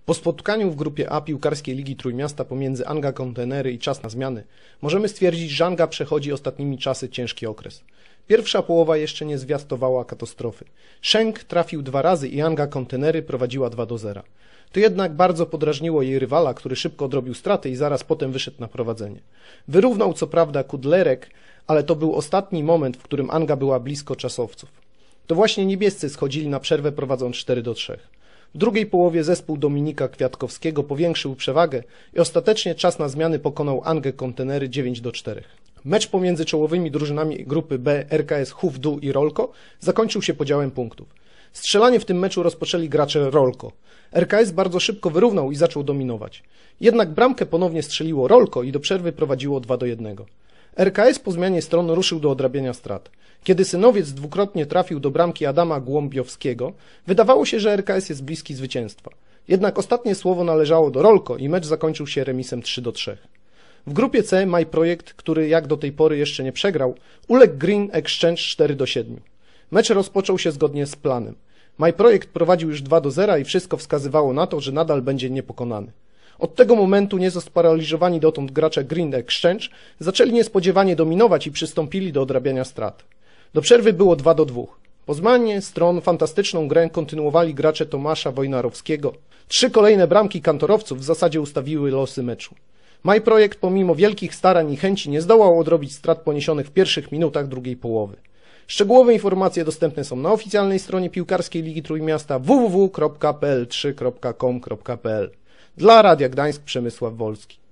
Po spotkaniu w grupie A piłkarskiej Ligi Trójmiasta pomiędzy Anga Kontenery i Czas na Zmiany możemy stwierdzić, że Anga przechodzi ostatnimi czasy ciężki okres. Pierwsza połowa jeszcze nie zwiastowała katastrofy. Schenk trafił 2 razy i Anga Kontenery prowadziła 2-0. To jednak bardzo podrażniło jej rywala, który szybko odrobił straty i zaraz potem wyszedł na prowadzenie. Wyrównał co prawda Kudlerek, ale to był ostatni moment, w którym Anga była blisko czasowców. To właśnie niebiescy schodzili na przerwę prowadząc 4-3. W drugiej połowie zespół Dominika Kwiatkowskiego powiększył przewagę i ostatecznie Czas na Zmiany pokonał Angę Kontenery 9-4. Mecz pomiędzy czołowymi drużynami grupy B RKS Hufdu i Rolko zakończył się podziałem punktów. Strzelanie w tym meczu rozpoczęli gracze Rolko. RKS bardzo szybko wyrównał i zaczął dominować. Jednak bramkę ponownie strzeliło Rolko i do przerwy prowadziło 2-1. RKS po zmianie stron ruszył do odrabiania strat. Kiedy Synowiec dwukrotnie trafił do bramki Adama Głąbiowskiego, wydawało się, że RKS jest bliski zwycięstwa. Jednak ostatnie słowo należało do Rolko i mecz zakończył się remisem 3-3. W grupie C MyProjekt, który jak do tej pory jeszcze nie przegrał, uległ Green Exchange 4-7. Mecz rozpoczął się zgodnie z planem. MyProjekt prowadził już 2-0 i wszystko wskazywało na to, że nadal będzie niepokonany. Od tego momentu nieco sparaliżowani dotąd gracze Green Exchange zaczęli niespodziewanie dominować i przystąpili do odrabiania strat. Do przerwy było 2-2. Po zmianie stron fantastyczną grę kontynuowali gracze Tomasza Wojnarowskiego. 3 kolejne bramki kantorowców w zasadzie ustawiły losy meczu. MyProjekt pomimo wielkich starań i chęci nie zdołał odrobić strat poniesionych w pierwszych minutach drugiej połowy. Szczegółowe informacje dostępne są na oficjalnej stronie piłkarskiej Ligi Trójmiasta www.pl3.com.pl. Dla Radia Gdańsk Przemysław Wolski.